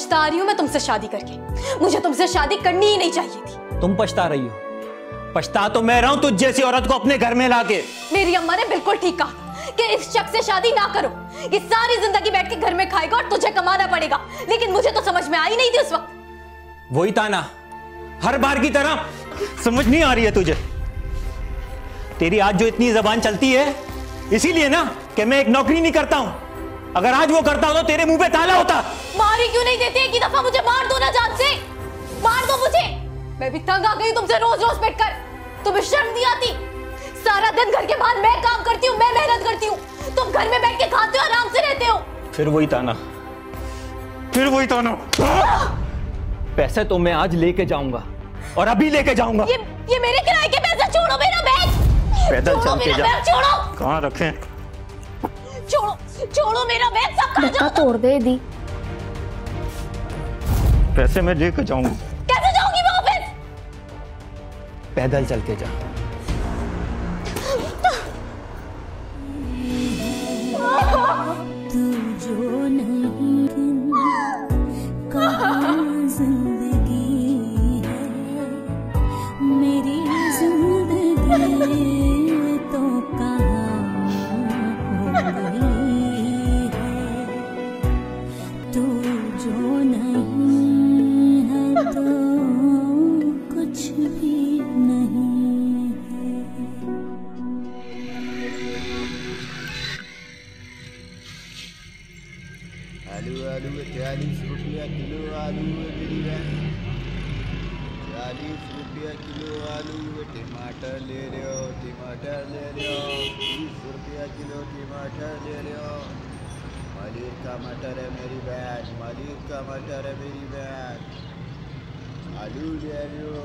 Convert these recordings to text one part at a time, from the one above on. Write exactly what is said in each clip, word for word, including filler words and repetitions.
पछता रही हूँ मैं तुमसे शादी करके। मुझे तुमसे शादी करनी ही नहीं चाहिए थी। तुम पछता रही हो? पछता तो मैं रहा हूं तुझ जैसी औरत को अपने घर में लाके। मेरी अम्मा ने बिल्कुल ठीक कहा कि इस शख्स से शादी ना करो। ये सारी जिंदगी बैठ के घर में खाएगा और तुझे कमाना पड़ेगा। लेकिन मुझे तो समझ में आई नहीं थी उस वक्त। वही ताना हर बार की तरह समझ नहीं आ रही है तुझे। तेरी आज जो इतनी जबान चलती है इसीलिए ना कि मैं एक नौकरी नहीं करता हूं। अगर आज वो करता तो तेरे मुंह पे ताला होता। मारी क्यों नहीं देते? एक ही दफा मुझे मार दो ना जान से। मार दो मुझे। मैं भी तंग आ गई तुमसे रोज रोज बैठकर। तुम्हें शर्म नहीं आती? सारा दिन घर के बाहर मैं काम करती हूँ, मैं मेहनत करती हूँ, तुम घर में बैठ के खाते हो, आराम से रहते हो। फिर वही ताना, फिर वही ताना। पैसे तो मैं आज लेके जाऊंगा और अभी लेके जाऊंगा। ये ये मेरे किराए के पैसे। छोड़ो मेरा बैग। पैदल चल के जा। छोड़ो। कहाँ रखे? छोड़ो छोड़ो मेरा बैग। सब खा जाओ। तोड़ दे दी। पैसे मैं लेके जाऊंगा। कैसे जाऊंगी मैं ऑफिस? पैदल चल के जा। तू जो नहीं कहाँ जिंदगी है मेरी जिंदगी तो कहाँ हो गई है। तू जो नहीं है तो कुछ भी नहीं है। आलू आलू चालीस रुपया किलो आलू मेरी बहन। चालीस रुपया किलो आलू। टमाटर ले रहे हो? टमाटर ले रहे हो? बीस रुपया किलो टमाटर ले रहे हो? मालिक का मटर है मेरी बहन। मालिक का मटर है मेरी बहन। आलू ले रहे हो?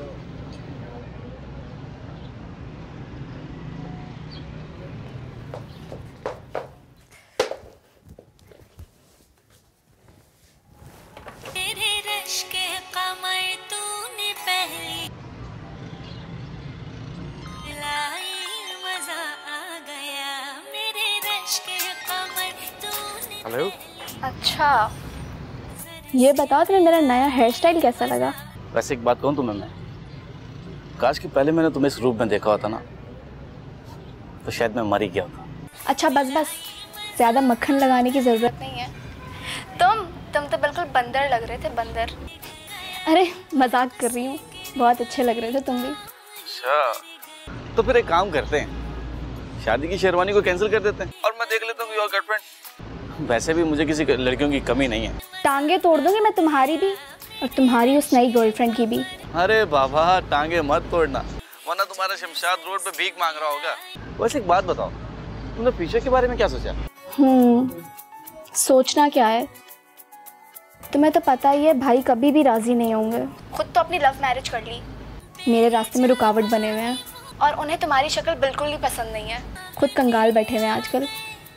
हेलो। अच्छा ये बताओ तुम्हें मेरा नया हेयर स्टाइल कैसा लगा? वैसे एक बात कहूँ तुम्हें, मैं काश कि पहले मैंने तुम्हें इस रूप में देखा होता ना तो शायद मैं मर ही गया होता। अच्छा बस बस, ज़्यादा मक्खन लगाने की ज़रूरत नहीं है। तुम तुम तो बिल्कुल बंदर लग रहे थे, बंदर। अरे मजाक कर रही हूँ, बहुत अच्छे लग रहे थे तुम भी। अच्छा तो फिर एक काम करते हैं, शादी की शेरवानी को कैंसिल कर देते हैं और मैं देख लेता हूँ योर गर्लफ्रेंड। वैसे भी मुझे किसी लड़कियों की कमी नहीं है। टांगे तोड़ दूंगी मैं तुम्हारी भी और तुम्हारी उस नई गर्लफ्रेंड की भी। अरे बाबा टांगे मत तोड़ना वरना तुम्हारा शमशाद रोड पे भीख मांग रहा होगा। वैसे एक बात बताओ, तुमने फ्यूचर के बारे में क्या सोचा? हम्म सोचना क्या है, तुम्हें तो पता ही है भाई कभी भी राजी नहीं होंगे। खुद तो अपनी लव मैरिज कर ली, मेरे रास्ते में रुकावट बने हुए हैं और उन्हें तुम्हारी शक्ल बिल्कुल भी पसंद नहीं है। खुद कंगाल बैठे हुए हैं आजकल।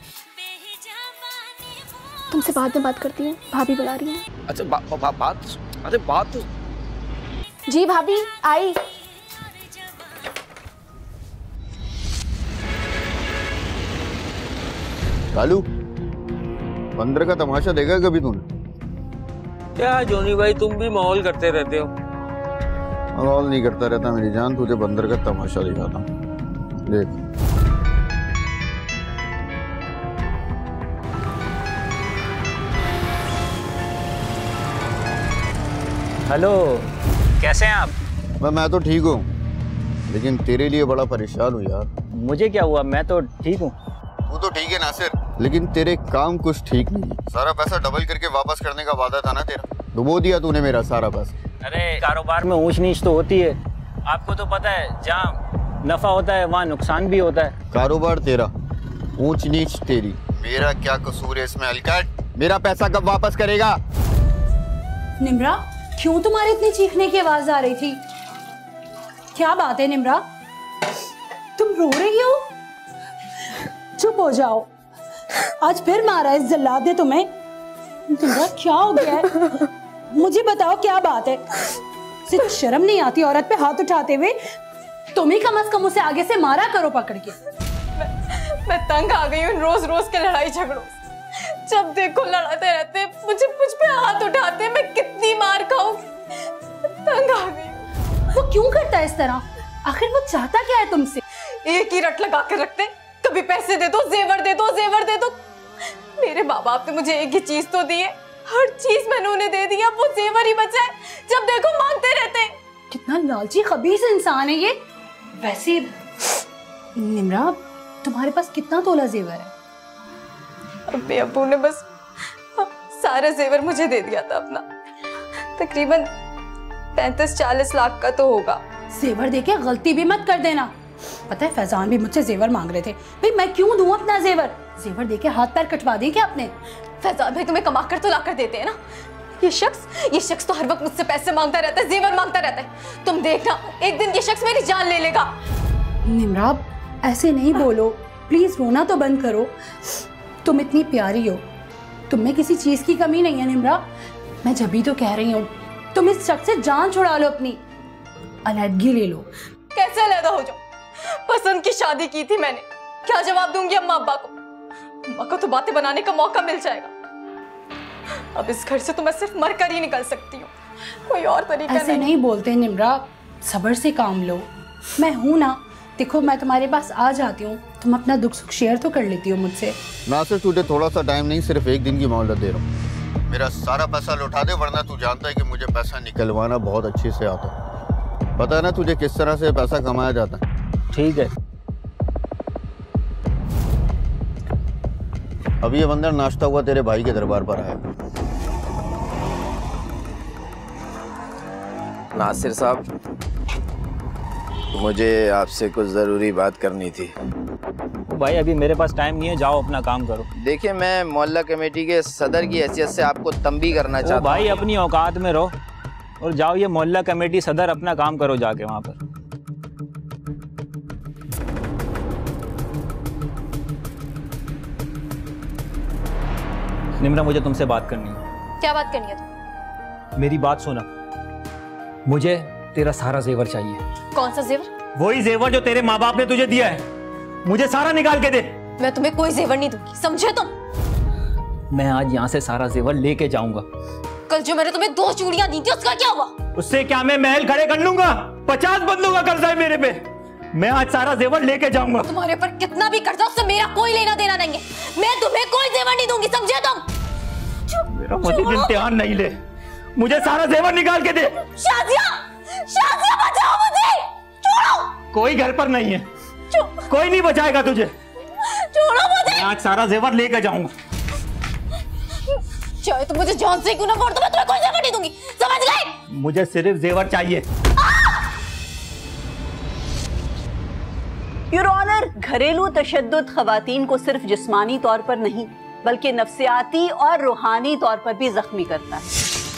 तुमसे बाद में बात करती हूँ, भाभी बुला रही हैं। अच्छा बा, बा, बा, बात अरे बात जी भाभी आई। कालू बंदर का तमाशा देखा कभी तूने? क्या जोनी भाई तुम भी माहौल करते रहते हो। माहौल नहीं करता रहता मेरी जान, तुझे बंदर का तमाशा दिखाता देख। हेलो, कैसे हैं आप? मैं मैं तो ठीक हूँ लेकिन तेरे लिए बड़ा परेशान हूँ यार। मुझे क्या हुआ, मैं तो ठीक हूँ। तू तो ठीक है नासिर, लेकिन तेरे काम कुछ ठीक नहीं। सारा पैसा डबल करके वापस करने का वादा था ना तेरा, डुबो दिया तूने मेरा सारा पैसा। अरे कारोबार में ऊंच नीच तो होती है, आपको तो पता है, जहाँ नफा होता है वहाँ नुकसान भी होता है। कारोबार तेरा, ऊंच नीच तेरी, मेरा क्या कसूर है इसमें? अलकट, मेरा पैसा कब वापस करेगा? निम्रा, क्यों तुम्हारी इतनी चीखने की आवाज आ रही थी? क्या बात है निम्रा, तुम रो रही हो? चुप हो जाओ, आज फिर मारा इस जल्लाद ने तुम्हें। निम्रा क्या हो गया है? मुझे बताओ क्या बात है? सिर्फ शर्म नहीं आती औरत पे हाथ उठाते हुए? तुम ही कम अज कम उसे आगे से मारा करो पकड़ के। मैं, मैं तंग आ गई हूँ रोज रोज के लड़ाई झगड़ों। जब देखो लड़ाते रहते, मुझे मुझ पे हाथ उठाते, मैं कितनी मार खाऊं, तंग आ गई। वो क्यों करता है इस तरह? आखिर वो चाहता क्या है तुमसे? एक ही रट लगा के रखते, कभी पैसे दे दो, जेवर दे दो, जेवर दे दो। मेरे माँ बाप ने मुझे एक ही चीज तो दी है, हर चीज मैंने उन्हें दे दिया, वो जेवर ही बचा है, जब देखो मांगते रहते हैं। कितना लालची खबीस इंसान है ये। वैसे निम्रा, तुम्हारे पास कितना तोला जेवर है? अब्बे अब्बू ने बस सारा जेवर मुझे दे दिया था अपना, तकरीबन पैंतीस चालीस लाख का तो होगा। जेवर देके गलती भी मत कर देना। पता है फैजान भी मुझसे जेवर मांग रहे थे। भाई मैं क्यों दूं अपना जेवर? जेवर देके हाथ पैर कटवा दें क्या अपने? फैजान भाई तुम्हें कमा कर तो ला कर देते हैं ना। ये शख्स ये शख्स तो हर वक्त मुझसे पैसे मांगता रहता है, जेवर मांगता रहता है। तुम देखना एक दिन ये शख्स मेरी जान ले लेगा। निम्रा ऐसे नहीं बोलो प्लीज, रोना तो बंद करो। तुम इतनी प्यारी हो, तुम में किसी चीज की कमी नहीं है निम्रा। मैं जब भी तो कह रही हूँ तुम इस शख्स से जान छुड़ा लो अपनी, अलहदगी ले लो। कैसे अलहदा हो जाओ? पसंद की शादी की थी मैंने, क्या जवाब दूंगी अम्मा अब्बा को? अम्मा को तो बातें बनाने का मौका मिल जाएगा। अब इस घर से तो मैं सिर्फ मर कर ही निकल सकती हूँ, कोई और तरीका नहीं। ऐसे नहीं बोलते निम्रा, सब्र से काम लो। मैं हूं ना, देखो मैं तुम्हारे पास आ जाती हूँ, तुम अपना दुख सुख शेयर तो कर लेती हो मुझसे। नासिर तुझे थोड़ा सा टाइम नहीं, सिर्फ एक दिन की मोहलत दे रहा हूँ। मेरा सारा पैसा लौटा दे, वरना तू जानता है कि मुझे पैसा निकलवाना बहुत अच्छे से आता है। पता है ना तुझे किस तरह से पैसा कमाया जाता है? ठीक है। अभी ये बंदर नाश्ता हुआ तेरे भाई के दरबार पर आया। नासिर साहब, मुझे आपसे कुछ ज़रूरी बात करनी थी। भाई अभी मेरे पास टाइम नहीं है, जाओ अपना काम करो। देखिए मैं मोहल्ला कमेटी के सदर की हैसियत से आपको तंबी करना चाहता हूँ। भाई अपनी औकात में रहो और जाओ, ये मोहल्ला कमेटी सदर अपना काम करो जाके वहाँ पर। निम्रा मुझे तुमसे बात करनी है। क्या बात करनी है तुम? मेरी बात सुना, मुझे तेरा सारा जेवर चाहिए। कौन सा जेवर? वही जेवर जो तेरे माँ बाप ने तुझे दिया है, मुझे सारा निकाल के दे। मैं तुम्हें कोई जेवर नहीं दूंगी, समझे तुम? मैं आज यहाँ से सारा जेवर लेके जाऊंगा। कल जो मैंने तुम्हें दो चूड़ियां दी थी उसका क्या हुआ? उससे क्या मैं महल खड़े कर लूंगा? पचास बंदों का कर्जा है मेरे पे, मैं आज सारा जेवर लेके जाऊंगा। तुम्हारे पर कितना भी कर्जा, उससे मेरा कोई लेना देना नहीं है। मैं तुम्हें कोई जेवर नहीं दूंगी, समझे तुम? मेरा मजीद इम्तिहान नहीं ले, मुझे सारा जेवर निकाल के दे। शाजिया, शाजिया बचाओ मुझे, छोड़ो। कोई घर पर नहीं है, कोई नहीं बचाएगा तुझे, छोड़ो मुझे। मैं आज सारा जेवर लेके जाऊंगा। चाहे तुम मुझे जान से क्यों ना मार दो, मैं तुम्हें कोई जेवर नहीं दूंगी, समझ गए? मुझे सिर्फ जेवर चाहिए। योर ऑनर, घरेलू तशद्दुद खवातीन को सिर्फ जिस्मानी तौर पर नहीं बल्कि नफ्सियाती और रूहानी तौर पर भी जख्मी करता है।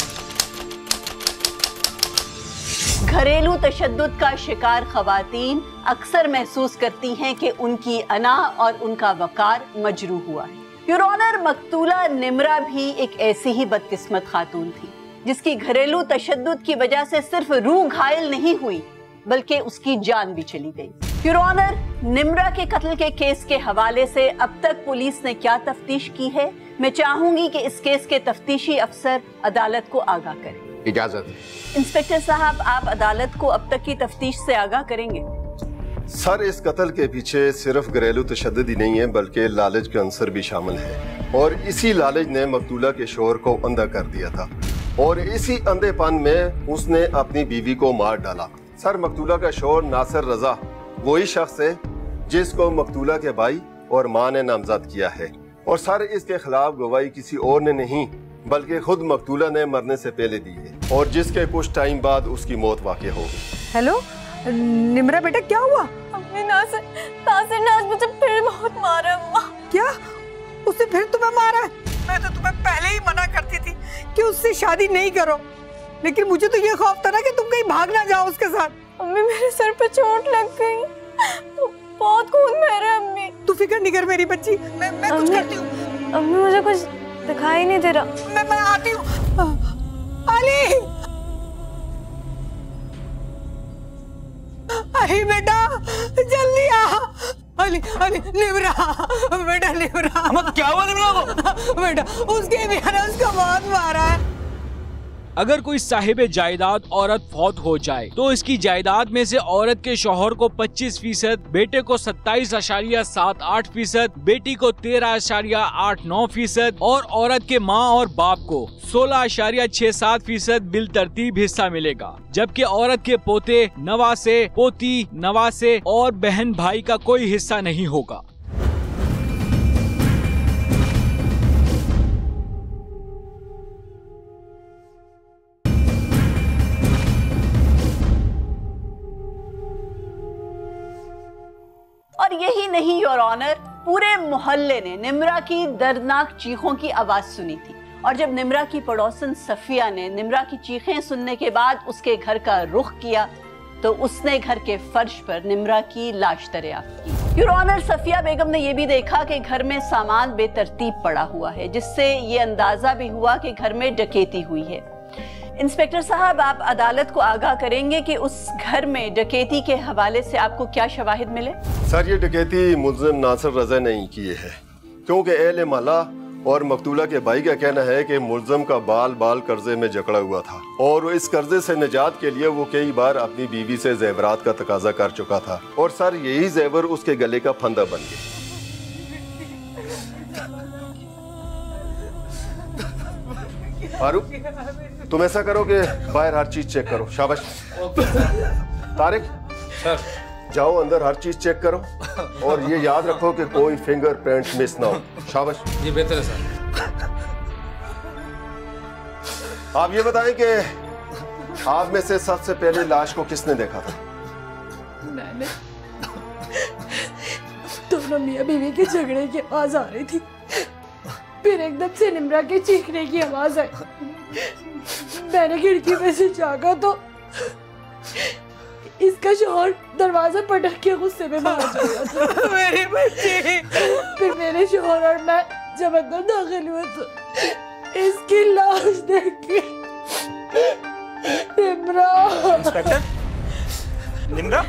घरेलू तशद्दुद का शिकार खवातीन अक्सर महसूस करती हैं कि उनकी अना और उनका वकार मजरूह हुआ है। योर ऑनर, मकतूला निम्रा भी एक ऐसी ही बदकिस्मत खातून थी जिसकी घरेलू तशद्दुद की वजह से सिर्फ रूह घायल नहीं हुई बल्कि उसकी जान भी चली गई। योर ऑनर, निम्रा के कत्ल के केस के हवाले से अब तक पुलिस ने क्या तफ्तीश की है, मैं चाहूंगी कि इस केस के तफ्तीशी अफसर अदालत को आगाह करें। इजाजत। इंस्पेक्टर साहब, आप अदालत को अब तक की तफ्तीश से आगाह करेंगे। सर, इस कत्ल के पीछे सिर्फ घरेलू तशद्दुद ही नहीं है बल्कि लालच का अंसर भी शामिल है और इसी लालच ने मकतूला के शोहर को अंधा कर दिया था और इसी अंधेपन में उसने अपनी बीवी को मार डाला। सर, मकतूला का शोहर नासिर रजा वही शख्स है जिसको मकतूला के भाई और माँ ने नामजद किया है और सर इसके खिलाफ गवाही किसी और ने नहीं बल्कि खुद मकतूला ने मरने से पहले दी है और जिसके कुछ टाइम बाद उसकी मौत वाक़ई हो गई। हेलो निम्रा बेटा, क्या हुआ? अम्मी, नासिर नासिर ने आज मुझे फिर बहुत मारा। अम्मा, क्या उसने फिर तुम्हें मारा? मैं तो तुम्हें पहले ही मना करती थी कि उससे शादी नहीं करो, लेकिन मुझे तो ये खौफ था ना कि तुम कहीं भाग ना जाओ उसके साथ। अम्मी, मेरे सर पे चोट लग गई, बहुत खून बह रहा है। अम्मी, तू फिक्र नहीं कर मेरी बच्ची, मैं मैं कुछ करती हूँ। अम्मी, मुझे कुछ दिखाई नहीं दे रहा। मैं मैं आती हूँ। अली, अली बेटा जल्दी आ। अली अली निमरा बेटा निमरा। अम्मा क्या हुआ निमरा को? बेटा उसके भी है ना, उसका बहुत मारा है। अगर कोई साहिबे जायदाद औरत फौत हो जाए तो इसकी जायदाद में से औरत के शौहर को पच्चीस फीसद, बेटे को सत्ताईस आशारिया सात आठ फीसद, बेटी को तेरह आशारिया आठ नौ फीसद और औरत के माँ और बाप को सोलह आशारिया छह सात फीसद बिल तरतीब हिस्सा मिलेगा। जबकि औरत के पोते, नवासे, पोती, नवासे और बहन भाई का कोई हिस्सा नहीं होगा। और यही नहीं योर ऑनर, पूरे मोहल्ले ने निम्रा की दर्दनाक चीखों की आवाज सुनी थी और जब निम्रा की पड़ोसन सफिया ने निम्रा की चीखें सुनने के बाद उसके घर का रुख किया तो उसने घर के फर्श पर निम्रा की लाश दरियाफ्त की। योर ऑनर, सफिया बेगम ने यह भी देखा कि घर में सामान बेतरतीब पड़ा हुआ है, जिससे ये अंदाजा भी हुआ कि घर में डकैती हुई है। इंस्पेक्टर साहब, आप अदालत को आगाह करेंगे कि उस घर में डकैती के हवाले से आपको क्या शवाहिद मिले? सर, ये डकैती मुल्जिम नासिर रजा ने ही की है, क्योंकि एहले माला और मकतूला के भाई का कहना है कि मुल्जिम का बाल बाल कर्जे में जकड़ा हुआ था और इस कर्जे से निजात के लिए वो कई बार अपनी बीवी से जेवरात का तकाजा कर चुका था और सर यही जेवर उसके गले का फंदा बन गया। फारूक, तुम ऐसा करो कि बाहर हर चीज चेक करो। शाबाश। तारिक सर, जाओ अंदर हर चीज चेक करो और ये याद रखो कि कोई फिंगरप्रिंट मिस ना हो। शाबाश। ये बेहतर है सर। आप ये बताएं कि आप में से सबसे पहले लाश को किसने देखा था? मैंने। दोनों मियां बीवी के झगड़े की आवाज आ रही थी, फिर एकदम से निम्रा के चीखने की आवाज आई। मैंने खिड़की में से झांका तो इसका शौहर दरवाजा पटक के गुस्से में बाहर चला था। मेरी बच्ची। फिर मेरे शौहर और मैं जब अंदर दाखिल हुए तो इसकी लाश देख के निम्रा। इंस्पेक्टर, निम्रा,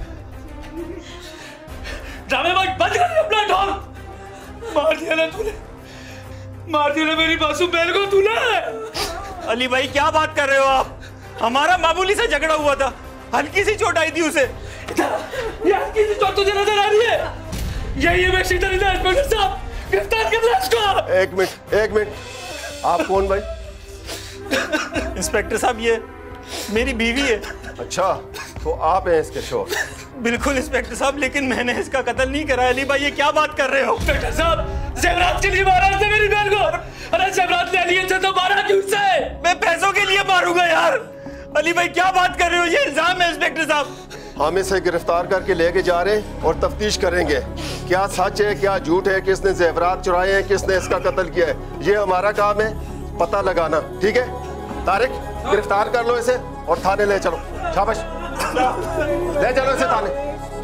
ड्रामेबाज बंद कर अपना ढोल। मार दिया ना तूने, मार दिया ना मेरी मासूम बहन को तूने। अली भाई क्या बात कर रहे हो आप? हमारा मामूली सा झगड़ा हुआ था, हल्की सी चोट आई थी उसे। ये हल्की सी चोट तुझे नजर आ रही है? यही है बेशी दलील है इंस्पेक्टर साहब, गिरफ्तार कर लो इसको। एक मिनट, एक मिनट, आप कौन भाई? इंस्पेक्टर साहब, ये मेरी बीवी है। अच्छा, तो आप हैं इसके शौहर? बिल्कुल इंस्पेक्टर साहब, लेकिन मैंने इसका कत्ल नहीं करा। अली भाई ये क्या बात कर रहे हो? इंस्पेक्टर साहब, जेवरात के लिए मारा उसने मेरी बहन को। अरे जेवरात ले लिए थे तो मारा क्यों उसे? मैं पैसों के लिए मारूंगा यार। अली भाई क्या बात कर रहे हो? ये इल्जाम है इंस्पेक्टर साहब। हम इसे गिरफ्तार करके लेके जा रहे हैं और तफ्तीश करेंगे क्या सच है क्या झूठ है, किसने जेवरात चुराए हैं, किसने इसका कत्ल किया है। ये हमारा काम है पता लगाना, ठीक है? तारिक, गिरफ्तार कर लो इसे और थाने ले चलो। शाबाश, ले चलो इसे थाने।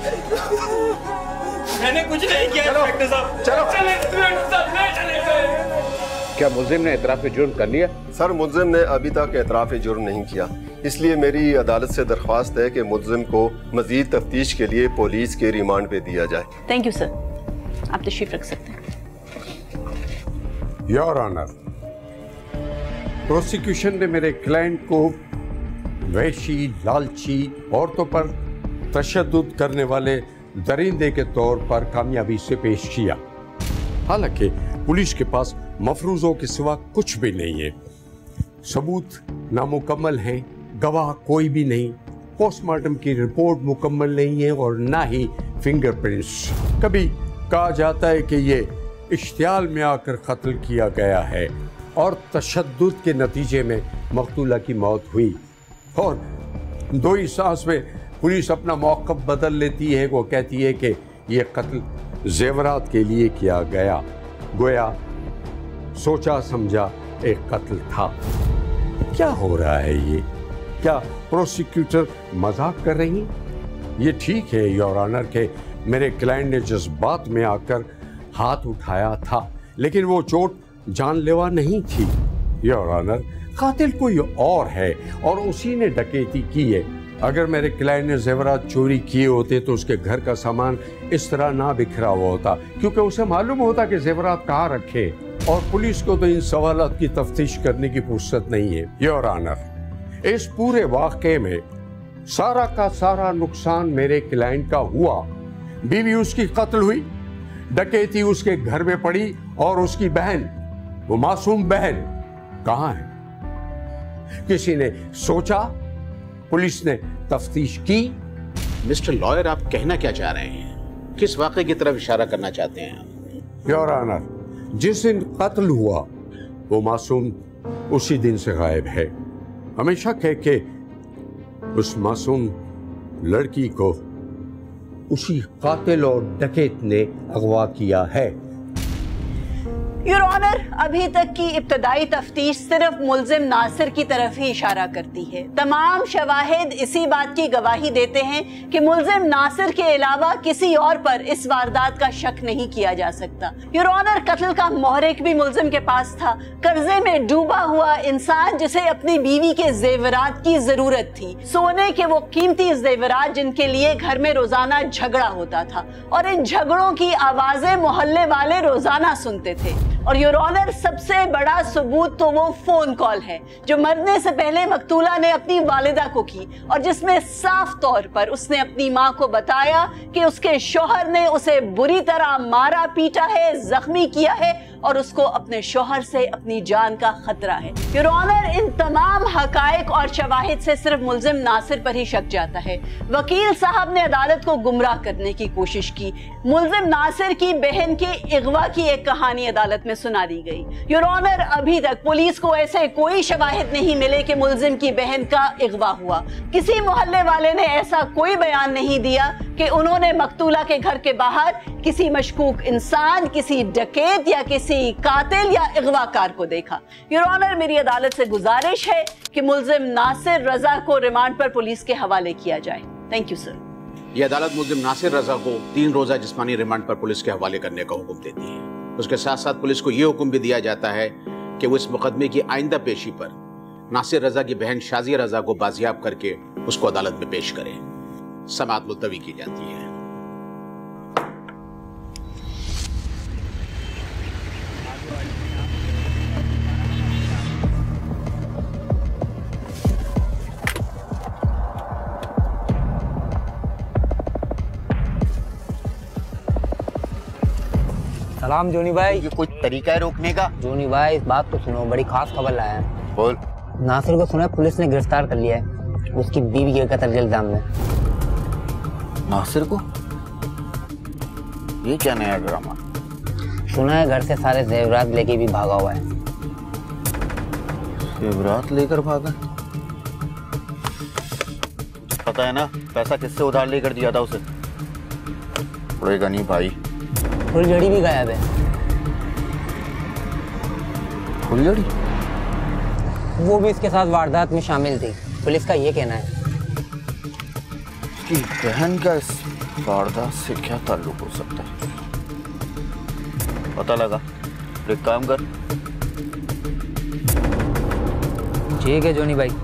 मैंने कुछ नहीं किया इंस्पेक्टर साहब। चलो। क्या मुल्जिम ने एतराफ़ जुर्म कर लिया? सर, मुल्जिम ने अभी तक एतराफ़ जुर्म नहीं किया, इसलिए मेरी अदालत से दरख्वास्त है कि मुल्जिम को मजीद तफ्तीश के लिए पुलिस के रिमांड पे दिया जाए। थैंक यू सर, आप तशरीफ रख सकते हैं। योर ऑनर, प्रोसिक्यूशन ने मेरे क्लाइंट को वहशी, लालची, औरतों पर तशद्दुद करने वाले दरिंदे के तौर पर कामयाबी से पेश किया। हालांकि पुलिस के पास मफरूजों के सिवा कुछ भी नहीं है, सबूत नामुकम्मल हैं, गवाह कोई भी नहीं, पोस्टमार्टम की रिपोर्ट मुकम्मल नहीं है और ना ही फिंगरप्रिंट्स। कभी कहा जाता है कि ये इश्तियाल में आकर कत्ल किया गया है और तशद्दुद के नतीजे में मकतूला की मौत हुई और दो ही सांस में पुलिस अपना मौक़िफ़ बदल लेती है। वो कहती है कि ये कत्ल जेवरात के लिए किया गया, गोया सोचा समझा एक कत्ल था। क्या हो रहा है ये? क्या प्रोसिक्यूटर मजाक कर रही? ये ठीक है योर ऑनर के मेरे क्लाइंट ने जज्बात में आकर हाथ उठाया था, लेकिन वो चोट जानलेवा नहीं थी। योर ऑनर, कातिल कोई और है और उसी ने डकैती की है। अगर मेरे क्लाइंट ने जेवरात चोरी किए होते तो उसके घर का सामान इस तरह ना बिखरा हुआ होता, क्योंकि उसे मालूम होता कि जेवरात कहाँ रखे। और पुलिस को तो इन सवालात की तफ्तीश करने की फुर्सत नहीं है। योर ऑनर, इस पूरे वाक़े में सारा का सारा नुकसान मेरे क्लाइंट का हुआ। बीवी उसकी कत्ल हुई, डकैती उसके घर में पड़ी, और उसकी बहन, वो मासूम बहन कहाँ है? किसी ने सोचा? पुलिस ने तफ्तीश की? मिस्टर लॉयर, आप कहना क्या चाह रहे हैं? किस वाक़े की तरफ इशारा करना चाहते हैं? योर ऑनर, जिस दिन कत्ल हुआ वो मासूम उसी दिन से गायब है। हमें शक है कि उस मासूम लड़की को उसी कातिल और डकैत ने अगवा किया है। योर ऑनर, अभी तक की इब्तदाई तफ्तीश सिर्फ मुल्जिम नासिर की तरफ ही इशारा करती है। तमाम शवाहिद इसी बात की गवाही देते हैं कि मुल्जिम नासिर के अलावा किसी और पर इस वारदात का शक नहीं किया जा सकता। योर ऑनर, कत्ल का मोहरिक भी मुल्जिम के पास था, कर्जे में डूबा हुआ इंसान जिसे अपनी बीवी के जेवरात की जरूरत थी, सोने के वो कीमती जेवरात जिनके लिए घर में रोजाना झगड़ा होता था, और इन झगड़ों की आवाजें मोहल्ले वाले रोजाना सुनते थे। और योर ऑनर, सबसे बड़ा सबूत तो वो फोन कॉल है जो मरने से पहले मकतूला ने अपनी वालिदा को की, और जिसमें साफ तौर पर उसने अपनी मां को बताया कि उसके शौहर ने उसे बुरी तरह मारा पीटा है, जख्मी किया है, और उसको अपने शौहर से अपनी जान का खतरा है। योर ऑनर, इन तमाम हकायक और शवाहिद से सिर्फ मुल्जिम नासिर पर ही शक जाता है। वकील साहब ने अदालत को गुमराह करने की कोशिश की। मुल्जिम नासिर की बहन के इगवा की एक कहानी अदालत में सुना दी गई। योर ऑनर, अभी तक पुलिस को ऐसे कोई शवाहिद नहीं मिले कि मुल्जिम की बहन का इगवा हुआ। किसी मोहल्ले वाले ने ऐसा कोई बयान नहीं दिया कि उन्होंने मकतूला के घर के बाहर किसी मशकूक इंसान, किसी डकैत या किसी कातिल या इगवाकार को देखा। योर ऑनर, मेरी अदालत से गुजारिश है कि मुल्जिम नासिर रजा को रिमांड पर पुलिस के हवाले किया जाए। Thank you sir. यह अदालत मुल्जिम नासिर रजा को तीन रोजा जिस्मानी रिमांड पर पुलिस के हवाले करने का हुक्म देती है। उसके साथ साथ पुलिस को यह हुक्म भी दिया जाता है कि वो इस मुकदमे की आइंदा पेशी पर नासिर रजा की बहन शाजिया रजा को बाजियाब करके उसको अदालत में पेश करे। समाअत मुलतवी की जाती है। सलाम जोनी भाई। ये कोई तरीका है रोकने का? जोनी भाई, इस बात को सुनो, बड़ी खास खबर लाया है। बोल। नासिर को सुना है पुलिस ने गिरफ्तार कर लिया है उसकी बीवी के कत्ल के इल्जाम में। नासिर को? ये क्या नया ड्रामा? सुना है घर से सारे जेवरात लेके भी भागा हुआ है। जेवरात लेकर भागा? पता है ना पैसा किससे उधार लेकर दिया था उसे? पड़ेगा नहीं भाई। फुलझड़ी भी गायब है। फुलझड़ी? वो भी इसके साथ वारदात में शामिल थी, पुलिस का ये कहना है। कि बहन का इस वारदात से क्या ताल्लुक हो सकता है? पता लगा। एक काम कर। ठीक है जोनी भाई।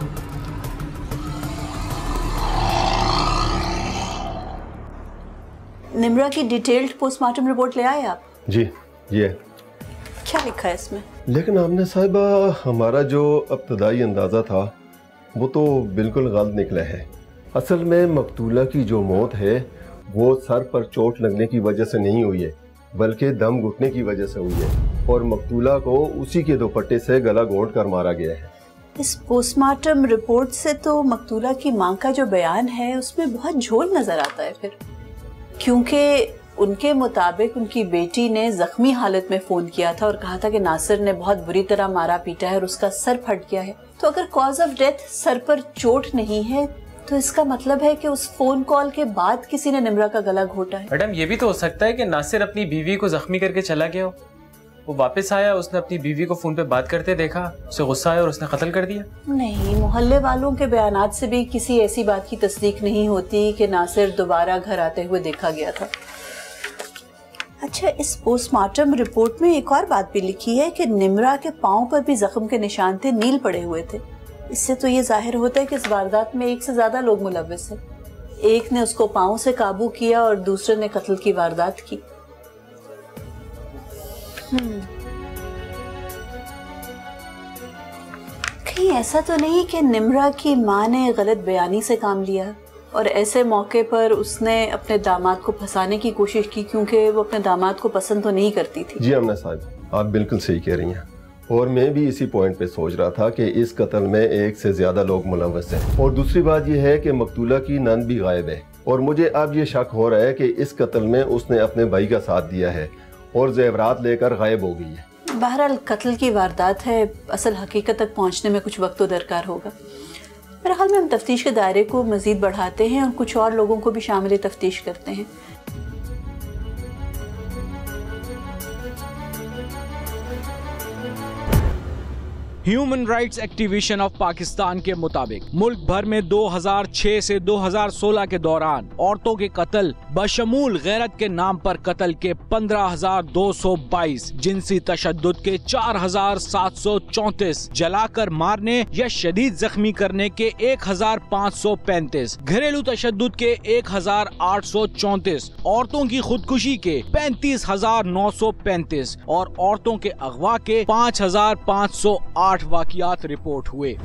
निम्रा की डिटेल्ड पोस्टमार्टम रिपोर्ट ले आए आप? जी, ये क्या लिखा है इसमें? लेकिन आपने साहिबा हमारा जो इब्तदाई अंदाज़ा था वो तो बिल्कुल गलत निकला है। असल में मकतूला की जो मौत है वो सर पर चोट लगने की वजह से नहीं हुई है, बल्कि दम घुटने की वजह से हुई है, और मकतूला को उसी के दुपट्टे से गला घोंट कर मारा गया है। इस पोस्टमार्टम रिपोर्ट से तो मकतूला की मां का जो बयान है उसमें बहुत झोल नजर आता है फिर, क्योंकि उनके मुताबिक उनकी बेटी ने जख्मी हालत में फोन किया था और कहा था कि नासिर ने बहुत बुरी तरह मारा पीटा है और उसका सर फट गया है। तो अगर कॉज ऑफ डेथ सर पर चोट नहीं है तो इसका मतलब है कि उस फोन कॉल के बाद किसी ने निम्रा का गला घोटा है। मैडम, ये भी तो हो सकता है कि नासिर अपनी बीवी को जख्मी करके चला गया हो। वो वापस आया, उसने अपनी बीवी को फोन पे बात करते देखा, उसे गुस्सा आया और उसने कत्ल कर दिया। नहीं, मोहल्ले वालों के बयानात से भी किसी ऐसी बात की तस्दीक नहीं होती कि नासिर दोबारा घर आते हुए देखा गया था। अच्छा, इस पोस्टमार्टम रिपोर्ट में एक और बात भी लिखी है कि निम्रा के पाँव पर भी जख्म के निशान थे, नील पड़े हुए थे। इससे तो ये जाहिर होता है कि इस वारदात में एक से ज्यादा लोग मुलव्विस हैं। एक ने उसको पांव से काबू किया और दूसरे ने कत्ल की वारदात की। हम्म। कहीं ऐसा तो नहीं कि निम्रा की माँ ने गलत बयानी से काम लिया और ऐसे मौके पर उसने अपने दामाद को फंसाने की कोशिश की, क्योंकि वो अपने दामाद को पसंद तो नहीं करती थी। जी आमना साहब, आप बिल्कुल सही कह रही हैं और मैं भी इसी पॉइंट पे सोच रहा था कि इस कत्ल में एक से ज्यादा लोग मुलव्वस हैं। और दूसरी बात यह है कि मकतूला की नंद भी गायब है और मुझे अब ये शक हो रहा है कि इस कत्ल में उसने अपने भाई का साथ दिया है और जेवरात लेकर गायब हो गई है। बहरहाल कत्ल की वारदात है, असल हकीकत तक पहुंचने में कुछ वक्त तो दरकार होगा। मेरे ख्याल में हम तफ्तीश के दायरे को मजीद बढ़ाते हैं और कुछ और लोगों को भी शामिल तफ्तीश करते हैं। Human rights activism of Pakistan के मुताबिक मुल्क भर में दो हज़ार छह से दो हज़ार सोलह के दौरान औरतों के कत्ल बशमूल गैरत के नाम पर कत्ल के पंद्रह हज़ार दो सौ बाईस, जिनसी तशद्दुद के चार हज़ार सात सौ चौंतीस, जलाकर मारने या शदीद जख्मी करने के एक हज़ार पाँच सौ पैंतीस, घरेलू तशद्दुद के एक हज़ार आठ सौ चौंतीस, औरतों की खुदकुशी के पैंतीस हजार नौ सौ पैंतीस और औरतों के अगवा के पाँच हजार पाँच सौ आठ वाक़ियात रिपोर्ट हुए।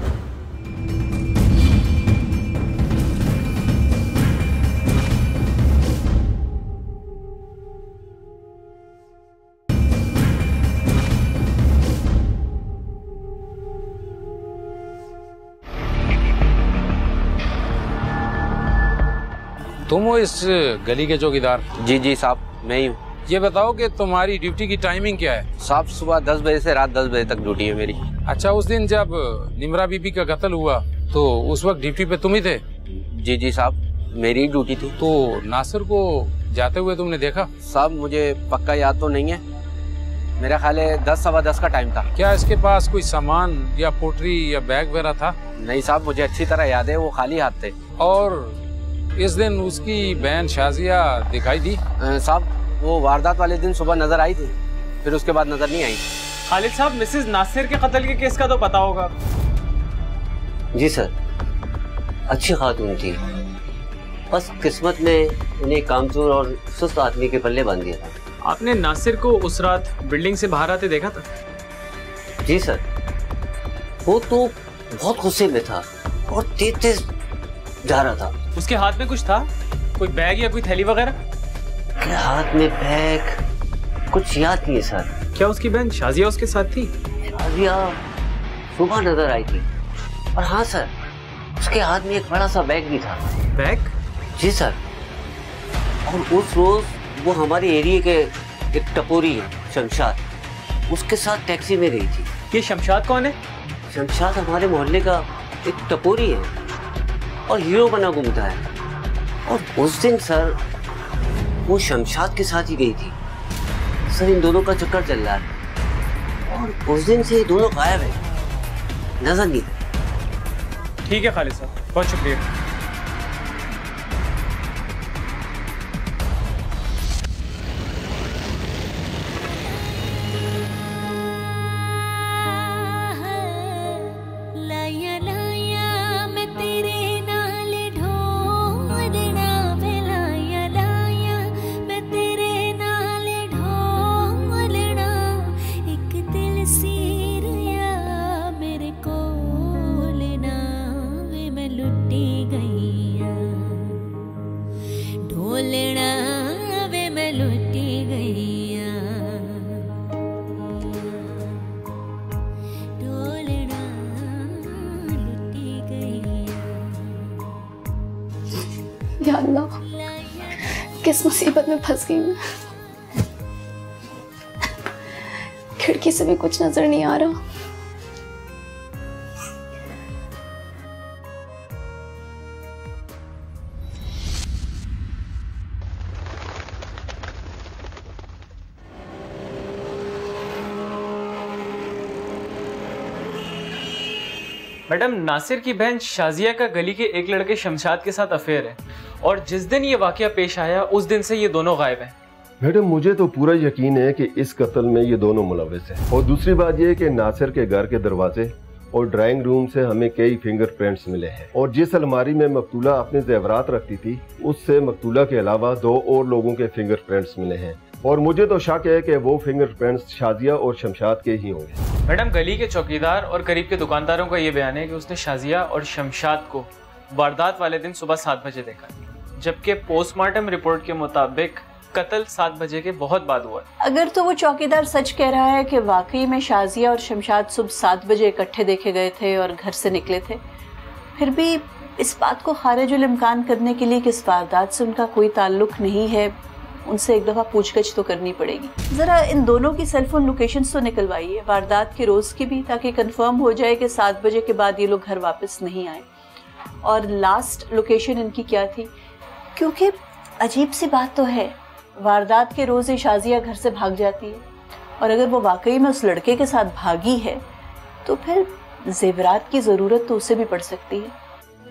तुम हो इस गली के चौकीदार? जी जी साहब, मैं ही हूँ। ये बताओ कि तुम्हारी ड्यूटी की टाइमिंग क्या है? साहब सुबह दस बजे से रात दस बजे तक ड्यूटी है मेरी। अच्छा, उस दिन जब निम्रा बीबी का कत्ल हुआ तो उस वक्त ड्यूटी पे तुम ही थे? जी जी साहब, मेरी ड्यूटी थी। तो नासिर को जाते हुए तुमने देखा? साहब मुझे पक्का याद तो नहीं है, मेरा ख्याल है दस सवा दस का टाइम था। क्या इसके पास कोई सामान या पोटरी या बैग वगैरह था? नहीं साहब, मुझे अच्छी तरह याद है, वो खाली हाथ थे। और इस दिन उसकी बहन शाजिया दिखाई दी? साहब वो वारदात वाले दिन सुबह नजर आई थी, फिर उसके बाद नजर नहीं आई। खालिद साहब, मिसेस नासिर के कत्ल के केस का तो पता होगा? जी सर, अच्छी खातून थी, बस किस्मत ने उन्हें कामचोर और सुस्त आदमी के पल्ले बांध दिया था। आपने नासिर को उस रात बिल्डिंग से बाहर आते देखा था? जी सर, वो तो बहुत गुस्से में था और तेज तेज जा रहा था। उसके हाथ में कुछ था, कोई बैग या कोई थैली वगैरह? के हाथ में बैग कुछ याद नहीं है सर। क्या उसकी बहन शाजिया उसके साथ थी? शाजिया सुबह नजर आई थी। और हाँ सर, उसके हाथ में एक बड़ा सा बैग भी था। बैग? जी सर। और उस रोज वो हमारे एरिया के एक टपोरी है शमशाद, उसके साथ टैक्सी में गई थी। ये शमशाद कौन है? शमशाद हमारे मोहल्ले का एक टपोरी है और हीरो बना घूमता है। और उस दिन सर वो शमशाद के साथ ही गई थी। सर इन दोनों का चक्कर चल रहा है और उस दिन से दोनों गायब है, नजर नहीं। ठीक है खालिद साहब, बहुत शुक्रिया। या अल्लाह, किस मुसीबत में फंस गई मैं। खिड़की से भी कुछ नजर नहीं आ रहा। मैडम, नासिर की बहन शाजिया का गली के एक लड़के शमशाद के साथ अफेयर है और जिस दिन ये वाकया पेश आया उस दिन से ये दोनों गायब हैं। मैडम, मुझे तो पूरा यकीन है कि इस कत्ल में ये दोनों मुलव्विस हैं। और दूसरी बात ये है कि नासिर के घर के दरवाजे और ड्राइंग रूम से हमें कई फिंगरप्रिंट्स मिले हैं और जिस अलमारी में मकतूला अपने जेवरात रखती थी उससे मकतूला के अलावा दो और लोगों के फिंगरप्रिंट्स मिले हैं और मुझे तो शक है कि वो फिंगरप्रिंट्स शाजिया और शमशाद के ही होंगे। मैडम, गली के चौकीदार और करीब के दुकानदारों का ये बयान है कि उसने शाजिया और शमशाद को वारदात वाले दिन सुबह सात बजे देखा, जबकि पोस्टमार्टम रिपोर्ट के मुताबिक कत्ल सात बजे के बहुत बाद हुआ। अगर तो वो चौकीदार सच कह रहा है कि वाकई में शाजिया और शमशाद सुबह सात बजे इकट्ठे देखे गए थे और घर से निकले थे, फिर भी इस बात को खारिजुल इम्कान करने के लिए कि इस वारदात से उनका कोई ताल्लुक नहीं है, उनसे एक दफ़ा पूछगछ तो करनी पड़ेगी। ज़रा इन दोनों की सेलफोन लोकेशंस तो निकलवाइए, वारदात के रोज़ की भी, ताकि कंफर्म हो जाए कि सात बजे के बाद ये लोग घर वापस नहीं आए और लास्ट लोकेशन इनकी क्या थी। क्योंकि अजीब सी बात तो है, वारदात के रोज़ ही शाजिया घर से भाग जाती है और अगर वो वाकई में उस लड़के के साथ भागी है तो फिर जेवरात की ज़रूरत तो उसे भी पड़ सकती है।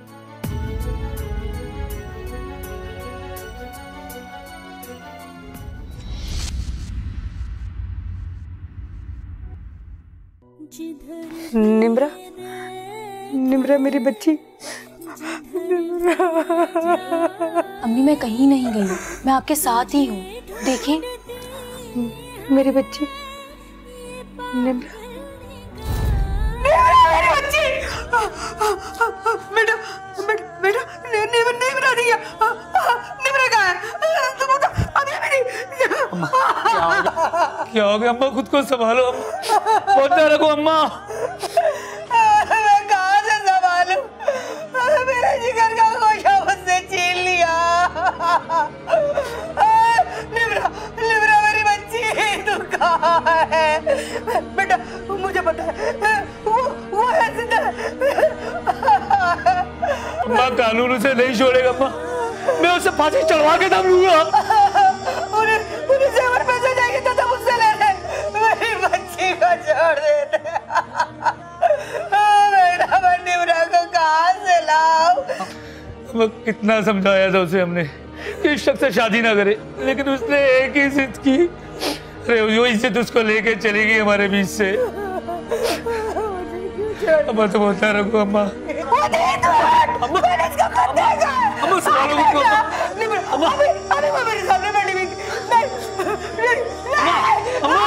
निम्रा, निम्रा मेरी बच्ची। अम्मी मैं कहीं नहीं गई हूँ, मैं आपके साथ ही हूँ, देखें। मेरी बच्ची निम्रा, निम्रा मेरी बच्ची। बेटा बेटा बेटा निम्रा निम्रा नहीं है, निम्रा कहाँ है? तुम बता अभी मेरी। क्या हो गया अम्मा? खुद को संभालो, पहुंचा रखो अम्मा। मैं कहाँ से संभालूं? मेरा जिगर का गोशा मुझसे छीन लिया। निम्रा निम्रा मेरी बच्ची, तू कहाँ है? बेटा मुझे पता है, वो वो है जिंदा। अम्मा कानून उसे नहीं छोड़ेगा अम्मा, मैं उसे फांसी चढ़वा के दम लूंगा। उन्हें उन्हें जेवर पैसे जाएंगे तो तुम उससे ले ले, मेरी बच्ची को छोड़ दे। बेटा मैं निम्रा को कहाँ से लाऊं? वो कितना समझाया था उसे हमने कि इस शख्स से शादी ना करे, लेकिन उसने एक ही जिद की। अरे वो इज्जत उसको लेके चली गई हमारे बीच से। अम्मा तो बोलता रखो अम्मा। अम्मा इसको कर देगा। अम्मा संभालो उसको। अम्मा अभी अभी वो मेरे सामने बैठी हुई। नहीं नहीं अम्मा।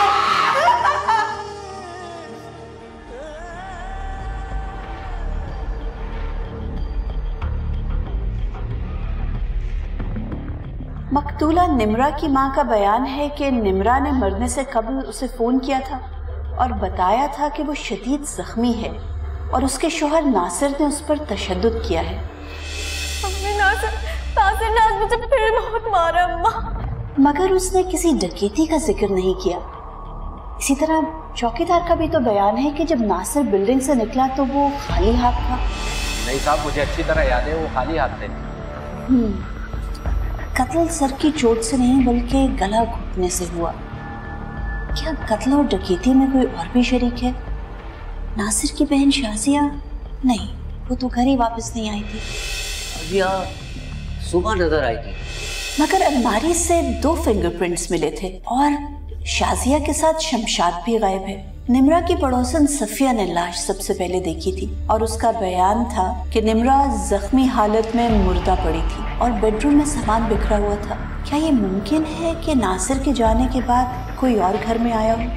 मकतूला निम्रा की मां का बयान है कि निम्रा ने मरने से कबल उसे फोन किया था और बताया था कि वो शदीद जख्मी है और उसके शोहर नासिर ने उस पर तशद्दुद किया है। नासिर नासिर ने आज मुझे फिर बहुत मारा अम्मा। मगर उसने किसी डकैती का जिक्र नहीं किया। इसी तरह चौकीदार का भी तो बयान है कि जब नासिर बिल्डिंग से निकला तो वो खाली हाथ था। नहीं साहब, मुझे अच्छी तरह याद है, वो खाली हाथ थे। हम्म कत्ल सर की चोट से नहीं बल्कि गला घुटने से हुआ। क्या कत्ल और डकैती में कोई और भी शरीक है? नासिर की बहन शाजिया? नहीं, वो तो घर ही वापस नहीं आई थी। अभी सुबह नजर आई थी। मगर अलमारी से दो फिंगरप्रिंट्स मिले थे और शाजिया के साथ शमशाद भी गायब है। निम्रा की पड़ोसन सफिया ने लाश सबसे पहले देखी थी और उसका बयान था कि निम्रा जख्मी हालत में मुर्दा पड़ी थी और बेडरूम में सामान बिखरा हुआ था। क्या ये मुमकिन है कि नासिर के जाने के बाद कोई और घर में आया हो?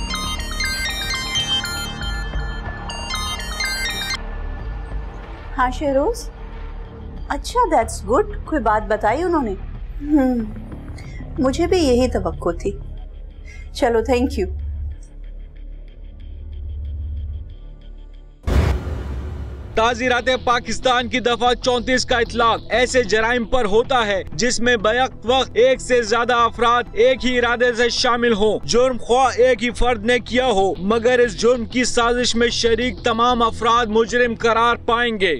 हाँ शहरोज, अच्छा दैट्स गुड। कोई बात बताई उन्होंने? हम्म मुझे भी यही तवक्को थी। चलो थैंक यू। ताज़ीरात पाकिस्तान की दफा चौंतीस का इतलाक ऐसे जराइम पर होता है जिसमें बैक वक्त एक से ज्यादा अफराद एक ही इरादे से शामिल हों। जुर्म ख्वाह एक ही फर्द ने किया हो, मगर इस जुर्म की साजिश में शरीक तमाम अफराद मुजरिम करार पाएंगे।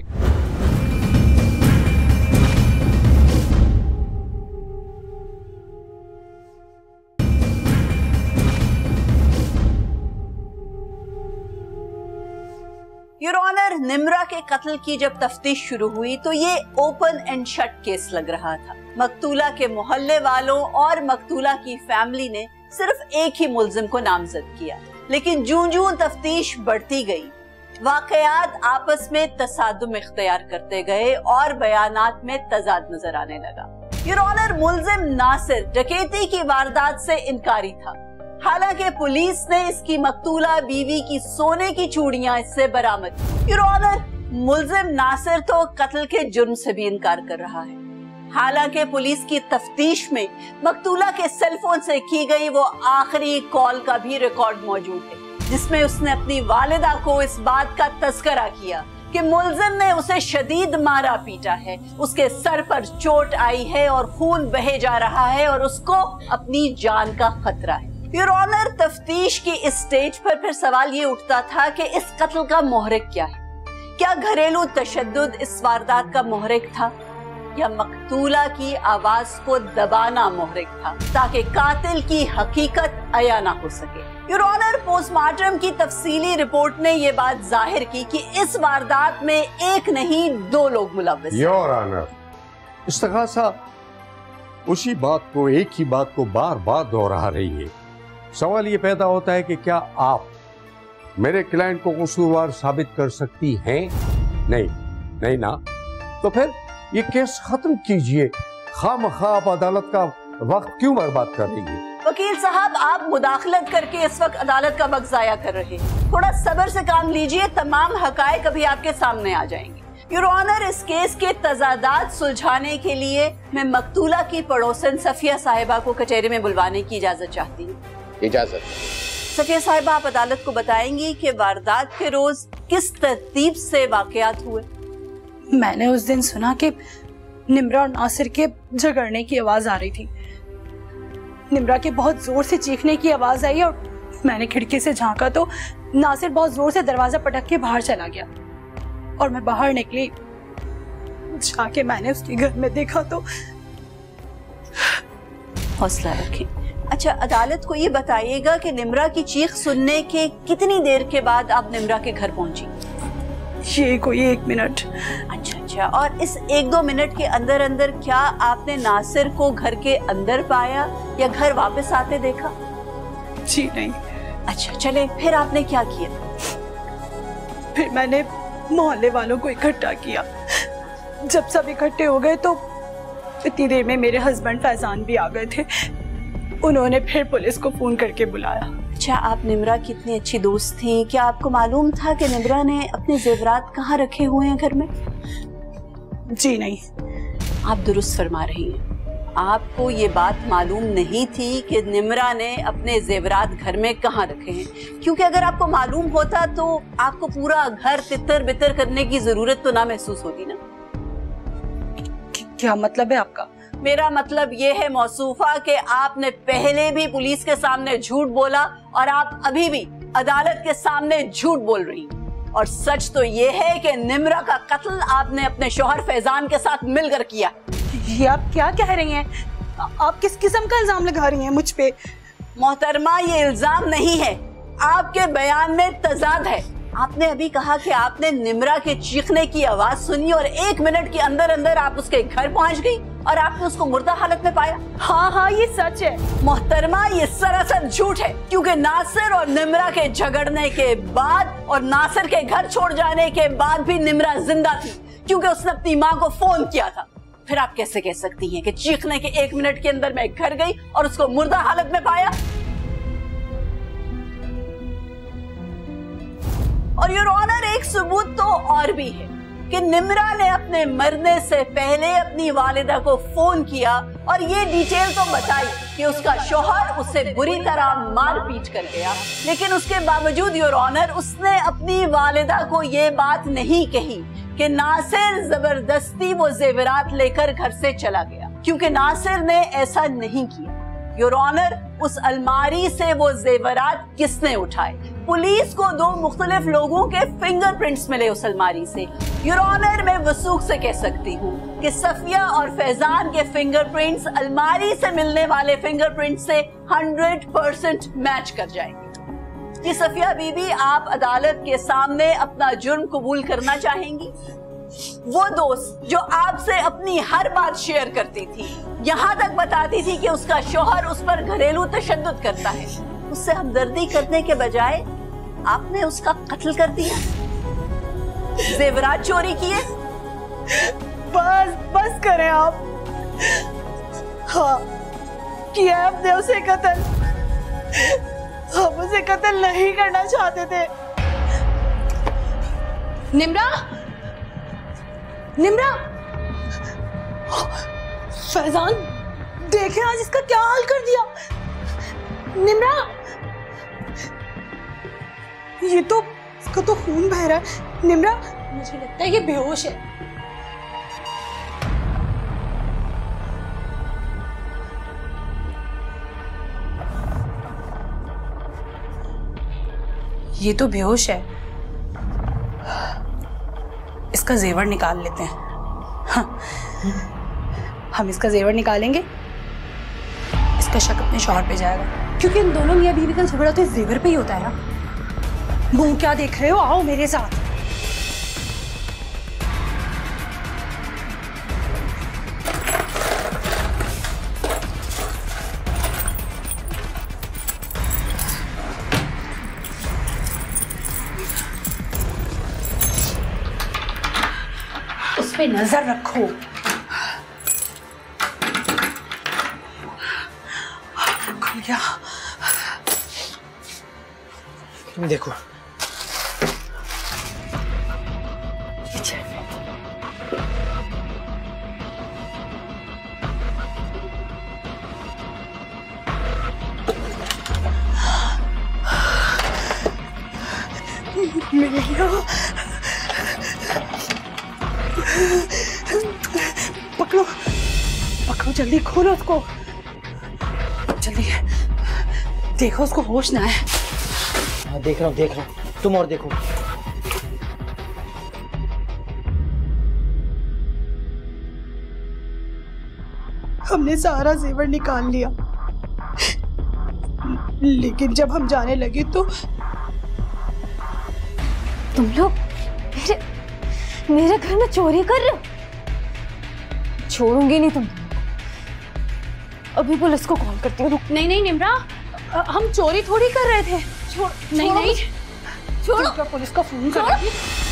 योर ऑनर, निम्रा के कत्ल की जब तफ्तीश शुरू हुई तो ये ओपन एंड शट केस लग रहा था। मकतूला के मोहल्ले वालों और मकतूला की फैमिली ने सिर्फ एक ही मुल्जिम को नामजद किया, लेकिन जूं जूं तफ्तीश बढ़ती गई वाकयात आपस में तसादुम इख्तियार करते गए और बयानात में तजाद नजर आने लगा। योर ऑनर, मुल्जिम नासिर डकैती की वारदात से इनकारी था। हालांकि पुलिस ने इसकी मकतूला बीवी की सोने की चूड़ियां इससे बरामद की। योर ऑनर, मुल्जिम नासिर तो कत्ल के जुर्म से भी इनकार कर रहा है। हालांकि पुलिस की तफ्तीश में मकतूला के सेलफोन से की गई वो आखिरी कॉल का भी रिकॉर्ड मौजूद है, जिसमें उसने अपनी वालिदा को इस बात का तस्करा किया कि मुल्जिम ने उसे शदीद मारा पीटा है, उसके सर पर चोट आई है और खून बहे जा रहा है और उसको अपनी जान का खतरा है। योर ऑनर, तफ्तीश की इस स्टेज पर फिर सवाल ये उठता था कि इस कत्ल का मुहर्रिक क्या है? क्या घरेलू तशद्दुद इस वारदात का मुहर्रिक था या मकतूला की आवाज को दबाना मुहर्रिक था ताकि कातिल की हकीकत अया ना हो सके? योर ऑनर, पोस्टमार्टम की तफसीली रिपोर्ट ने ये बात जाहिर की कि इस वारदात में एक नहीं दो लोग मुलव्वस हैं। योर ऑनर, इस्तग़ासा उसी बात को, एक ही बात को बार बार दोहरा रही है। सवाल ये पैदा होता है कि क्या आप मेरे क्लाइंट को कसूरवार साबित कर सकती हैं? नहीं, नहीं ना। तो फिर ये केस खत्म कीजिए। खामखा आप अदालत का वक्त क्यों बर्बाद कर रही है? वकील साहब, आप मुदाखलत करके इस वक्त अदालत का वक्त जाया कर रहे हैं। थोड़ा सब्र से काम लीजिए, तमाम हकायक अभी आपके सामने आ जाएंगे। योर ऑनर, इस केस के तजादात सुलझाने के लिए मैं मकतूला की पड़ोसन सफिया साहिबा को कचहरी में बुलवाने की इजाजत चाहती हूँ। इजाजत। सफिया साहिबा, आप अदालत को बताएंगी कि वारदात के रोज किस तरतीब से वाकयात हुए? मैंने उस दिन सुना कि निम्रा और नासिर के झगड़ने की आवाज आ रही थी। निम्रा के बहुत जोर से चीखने की आवाज आई और मैंने खिड़की से झांका तो नासिर बहुत जोर से दरवाजा पटक के बाहर चला गया और मैं बाहर निकली। जाके मैंने उसके घर में देखा तो। हौसला रखें। अच्छा, अदालत को ये बताइएगा कि निम्रा की चीख सुनने के कितनी देर के बाद आप निम्रा के घर पहुंची? ये कोई एक मिनट। अच्छा अच्छा, और इस एक दो मिनट के अंदर अंदर क्या आपने नासिर को घर के अंदर पाया या घर वापस आते देखा? जी नहीं। अच्छा, चले फिर आपने क्या किया? फिर मैंने मोहल्ले वालों को इकट्ठा किया। जब सब इकट्ठे हो गए तो इतनी देर में मेरे हस्बैंड फैजान भी आ गए थे। उन्होंने फिर पुलिस को फोन करके बुलाया। अच्छा, आप निम्रा की इतनी अच्छी दोस्त थी, क्या आपको मालूम था कि निम्रा ने अपने जेवरात कहाँ रखे हुए हैं घर में? जी नहीं। आप दुरुस्त फरमा रही हैं। आपको ये बात मालूम नहीं थी कि निम्रा ने अपने जेवरात घर में कहाँ रखे हैं, क्योंकि अगर आपको मालूम होता तो आपको पूरा घर तितर बितर करने की जरूरत तो ना महसूस होती ना। क्या मतलब है आपका? मेरा मतलब ये है मौसूफा कि आपने पहले भी पुलिस के सामने झूठ बोला और आप अभी भी अदालत के सामने झूठ बोल रही हैं। और सच तो ये है कि निम्रा का कत्ल आपने अपने शौहर फैजान के साथ मिलकर किया। ये आप क्या कह रही हैं? आप किस किस्म का इल्जाम लगा रही हैं मुझ पे? मोहतरमा, ये इल्जाम नहीं है, आपके बयान में तजाद है। आपने अभी कहा कि आपने निम्रा के चीखने की आवाज सुनी और एक मिनट के अंदर अंदर आप उसके घर पहुंच गई और आपने उसको मुर्दा हालत में पाया। हाँ हाँ, ये सच है। मोहतरमा, ये सरासर झूठ है, क्योंकि नासिर और निम्रा के झगड़ने के बाद और नासिर के घर छोड़ जाने के बाद भी निम्रा जिंदा थी, क्योंकि उसने अपनी माँ को फोन किया था। फिर आप कैसे कह सकती हैं कि चीखने के एक मिनट के अंदर मैं घर गई और उसको मुर्दा हालत में पाया? और योर ऑनर, एक सबूत तो और भी है कि निम्रा ने अपने मरने से पहले अपनी वालिदा को फोन किया और ये डिटेल तो बताई कि उसका शौहर उसे बुरी तरह मार पीट कर गया, लेकिन उसके बावजूद योर ऑनर उसने अपनी वालिदा को ये बात नहीं कही कि नासिर जबरदस्ती वो जेवरात लेकर घर से चला गया, क्योंकि नासिर ने ऐसा नहीं किया। योर ऑनर, उस अलमारी से वो जेवरात किसने उठाए? पुलिस को दो मुख्तलिफ लोगों के फिंगरप्रिंट्स मिले उस अलमारी से। योर ऑनर, मैं वसूख से कह सकती हूँ कि सफिया और फैजान के फिंगरप्रिंट्स अलमारी से मिलने वाले फिंगरप्रिंट से हंड्रेड परसेंट मैच कर जाएंगे। ये सफिया बीबी, आप अदालत के सामने अपना जुर्म कबूल करना चाहेंगी? वो दोस्त जो आपसे अपनी हर बात शेयर करती थी, यहाँ तक बताती थी कि उसका शौहर उस पर घरेलू तशद्दुद करता है, उससे हमदर्दी करने के बजाय आपने उसका कत्ल कर दिया। जेवरात चोरी किए? बस बस करें आप। हाँ, किया हमने उसे कत्ल। हम उसे कत्ल नहीं करना चाहते थे। निम्रा, निम्रा, फैजान, देखें आज इसका क्या हाल कर दिया। निम्रा, ये तो इसका तो खून बह रहा है। निम्रा, मुझे लगता है ये बेहोश है। ये तो बेहोश है। इसका जेवर निकाल लेते हैं। हाँ, हम इसका जेवर निकालेंगे, इसका शक अपने शौहर पे जाएगा, क्योंकि इन दोनों मियां बीवी का झगड़ा तो इस जेवर पे ही होता है ना। मुंह क्या देख रहे हो, आओ मेरे साथ। उस पे नजर रखो। खुल गया। तुम देखो। मिल गया। पकड़ो पकड़ो, जल्दी खोलो उसको, जल्दी। देखो उसको होश ना है। हाँ, देख रहा हूँ देख रहा हूँ, तुम और देखो। हमने सारा जेवर निकाल लिया, लेकिन जब हम जाने लगे तो तुम लोग मेरे मेरे घर में चोरी कर रहे हो? छोड़ूंगी नहीं तुम। अभी पुलिस को कॉल करती हूँ। नहीं नहीं निम्रा, हम चोरी थोड़ी कर रहे थे। छोड़, नहीं छोड़ो नहीं, छोड़ो। क्या पुलिस का फोन कर।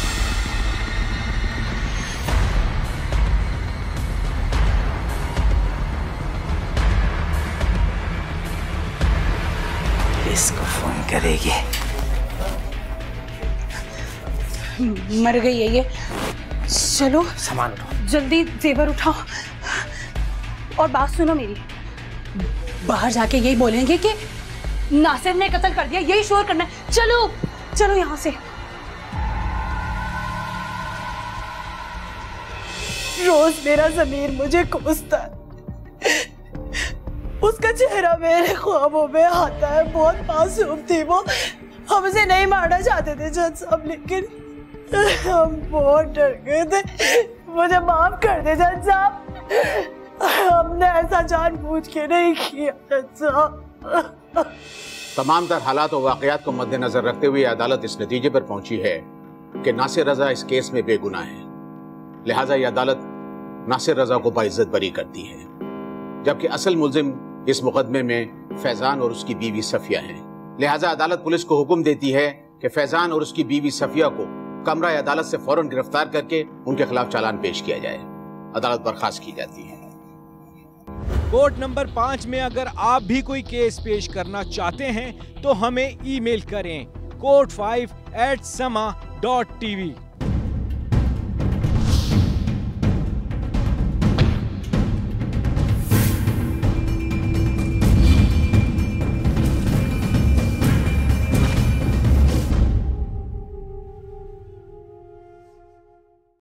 पुलिस को फोन करेगी। मर गई है ये। चलो सामान उठाओ, जल्दी जेवर उठाओ। और बात सुनो मेरी, बाहर जाके यही बोलेंगे कि नासिर ने कत्ल कर दिया, यही शोर करना है। चलो चलो यहाँ से। रोज मेरा ज़मीर मुझे कोसता है। उसका चेहरा मेरे ख्वाबों में आता है। बहुत मासूम थी वो, हम उसे नहीं मारना चाहते थे जज साहब, लेकिन हम बहुत डर गए थे। मुझे माफ कर दे जज साहब, हमने ऐसा जानबूझ के नहीं किया जज साहब। तमाम तर हालात और वाकयात को मद्देनजर रखते हुए अदालत इस नतीजे पर पहुंची है कि नासिर रजा इस केस में बेगुनाह है। लिहाजा ये अदालत नासिर रजा को बाइज्जत बरी करती है, जबकि असल मुल्जिम इस मुकदमे में फैजान और उसकी बीवी सफिया है। लिहाजा अदालत पुलिस को हुक्म देती है कि फैजान और उसकी बीवी सफिया को कमरा अदालत से फौरन गिरफ्तार करके उनके खिलाफ चालान पेश किया जाए। अदालत बर्खास्त की जाती है। कोर्ट नंबर पाँच में अगर आप भी कोई केस पेश करना चाहते हैं तो हमें ईमेल करें court five eight Samaa dot TV.